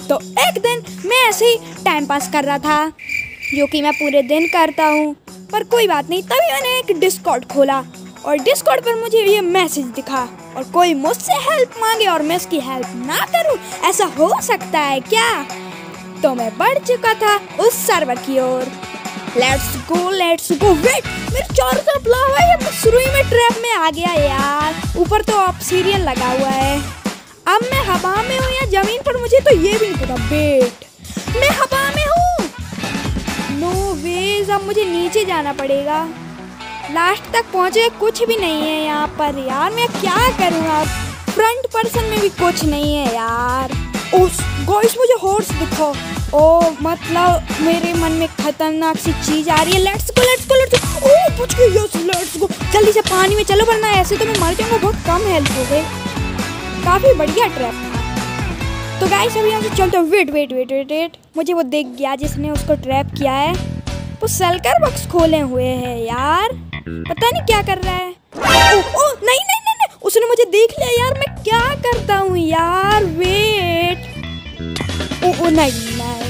तो एक दिन मैं ऐसे ही टाइम पास कर रहा था, जो कि मैं पूरे दिन करता हूँ, पर कोई बात नहीं। तभी मैंने एक डिस्कॉर्ड खोला और डिस्कॉर्ड पर मुझे ये मैसेज दिखा और कोई मुझसे हेल्प मांगे और मैं उसकी हेल्प ना करूँ, ऐसा हो सकता है क्या? तो मैं बढ़ चुका था उस सर्वर की ओर। Let's go. वेट, मेरे चारों तरफ लावा है, मैं शुरू ही में ट्रैप में आ गया यार। ऊपर तो ऑब्सीडियन लगा हुआ है। अब मैं हवा में हूँ या जमीन पर, मुझे तो ये भी नहीं पता। वेट, मैं हवा में हूँ। नो वेज, अब मुझे नीचे जाना पड़ेगा। लास्ट तक पहुँचे कुछ भी नहीं है यहाँ पर यार, मैं क्या करूँ अब? फ्रंट पर्सन में भी कुछ नहीं है यार। उस गाइस, मुझे हॉर्स दिखा। ओ मतलब मेरे मन में खतरनाक सी चीज आ रही है। Let's go. ओह पूछ के यस, लेट्स गो। जल्दी से पानी में चलो, वरना ऐसे तो मैं मर जाऊंगा। बहुत कम हेल्थ हो गई। काफी बढ़िया ट्रैप था। तो गाइस अभी यहाँ से चलते हैं। वेट, मुझे वो दिख गया जिसने उसको ट्रैप किया है। वो सलकर बॉक्स खोले हुए है यार, पता नहीं क्या कर रहा है। ओ नहीं, उसने मुझे देख लिया यार। मैं क्या करता हूँ यार? वेट, ओ नहीं,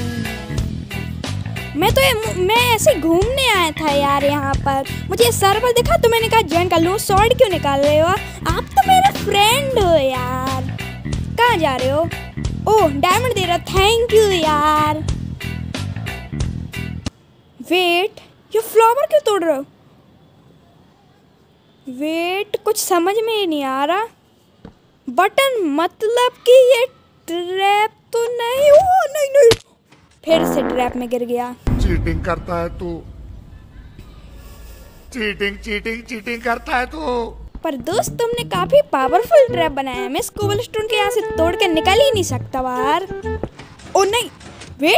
मैं ऐसे घूमने आया था यार यहाँ पर। मुझे सर्वर दिखा तो मैंने कहा ज्वाइन कर लूँ। स्वॉर्ड क्यों निकाल रहे हो? आप तो मेरा फ्रेंड हो यार। कहाँ जा रहे हो? ओह डायमंड दे रहा, थैंक यू यार। वेट, ये फ्लावर क्यों तोड़ रहे हो? वेट, कुछ समझ में ही नहीं आ रहा। बटन मतलब कि ये ट्रैप तो नहीं। ओ नहीं, फिर से ट्रैप में गिर गया। चीटिंग करता है तू, चीटिंग करता है तू। पर दोस्त, तुमने काफी पावरफुल ट्रैप बनाया है। मैं इस कोबलस्टोन के यहाँ से तोड़ के निकल ही नहीं सकता बाहर। ओ नहीं, वेट,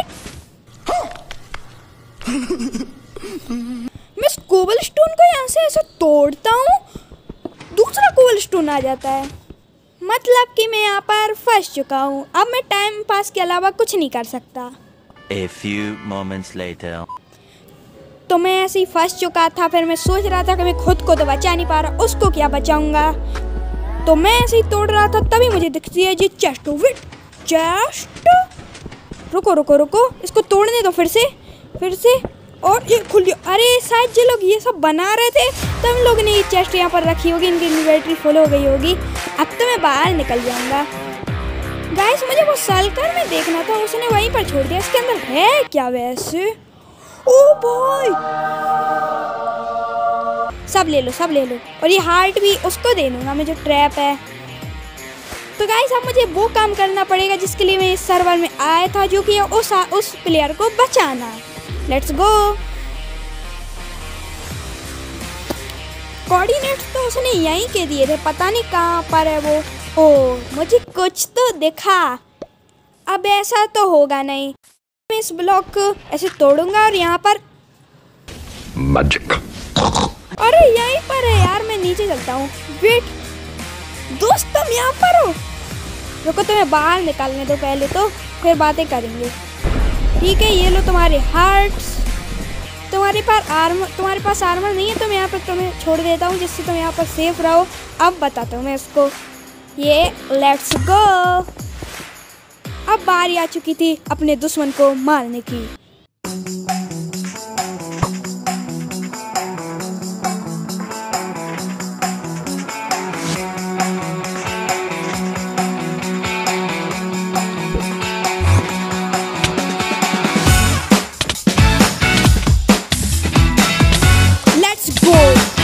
मैं इस कोबलस्टोन को यहाँ से ऐसे तोड़ता हूँ, दूसरा कोबलस्टोन आ जाता है। मतलब कि मैं यहाँ पर फंस चुका हूँ। अब मैं टाइम पास के अलावा कुछ नहीं कर सकता। A few moments later. तो मैं ऐसे ही फंस चुका था। फिर मैं सोच रहा था कि मैं खुद को तो बचा नहीं पा रहा, उसको क्या बचाऊंगा। तो मैं ऐसे ही तोड़ रहा था, तभी मुझे दिखती है ये चेस्ट। वेट, चेस्ट, रुको, इसको तोड़ने दो फिर से। और ये खुल गया। अरे शायद ये लोग ये सब बना रहे थे, तब लोग ने ये चेस्ट यहाँ पर रखी होगी, इनकी इन्वेंटरी फुल हो गई होगी। अब तो मैं बाहर निकल जाऊंगा। गाइस मुझे वो सलकर में देखना था, उसने वहीं पर छोड़ दिया। इसके अंदर है क्या वैसे? ओ भाई, सब ले लो। और ये हार्ट भी उसको दे दूंगा मैं, जो ट्रैप है। तो गाइस अब मुझे वो काम करना पड़ेगा जिसके लिए मैं इस सर्वर में आया था, जो कि उस प्लेयर को बचाना। Let's go. कोऑर्डिनेट्स तो उसने यहीं के दिए थे, पता नहीं कहाँ पर है वो। ओह मुझे कुछ तो दिखा। अब ऐसा तो होगा नहीं, मैं इस ब्लॉक को ऐसे तोड़ूंगा और यहाँ पर मैजिक। अरे यहीं पर है यार, मैं नीचे चलता हूँ। वेट दोस्त, तुम यहाँ पर हो? रुको, तुम्हें बाहर निकालने दो पहले, तो फिर बातें करेंगे। ठीक है, ये लो तुम्हारे हार्ट्स। तुम्हारे पास आर्मर नहीं है, तो मैं यहाँ पर तुम्हें छोड़ देता हूँ, जिससे तुम यहाँ पर सेफ रहो। अब बताता हूँ मैं इसको। ये लेट्स गो। अब बारी आ चुकी थी अपने दुश्मन को मारने की। Let's go.